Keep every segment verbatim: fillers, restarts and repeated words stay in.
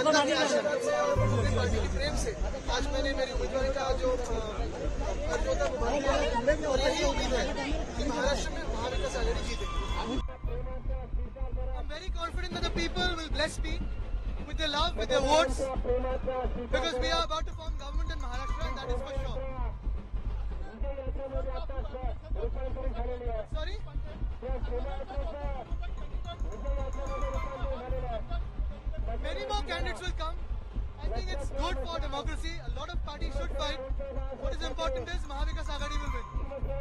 Party के प्रेम से आज मैंने मेरी उम्मीदवारी का जो अर्ज होता है वो भर दिया और यही उम्मीद है कि महाराष्ट्र में महाविकास आघाड़ी जीतेगी। I'm very confident that the people will bless me with their love, with their votes, because we are about to form government in Maharashtra, and that is for sure. Sorry? Many more candidates will come. I think it's good for democracy. A lot of parties should fight. What is important is Mahavikas Aghadi will win.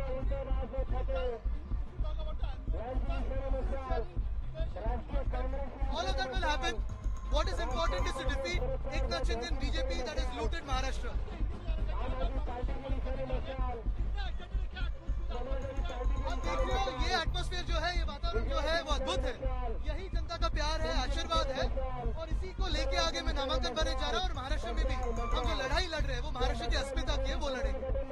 All of that will happen. What is important is to defeat Eknath Shinde and B J P that has looted Maharashtra. आप देख रहे हो ये atmosphere जो है, ये वातावरण जो है वो अद्भुत है। यही जनता का प्यार है, आशीर्वाद है और इसी को लेके आगे मैं नामांकन भरने जा रहा हूँ। और महाराष्ट्र में भी हम जो लड़ाई लड़ रहे हैं वो महाराष्ट्र की अस्मिता की है, वो लड़ेंगे।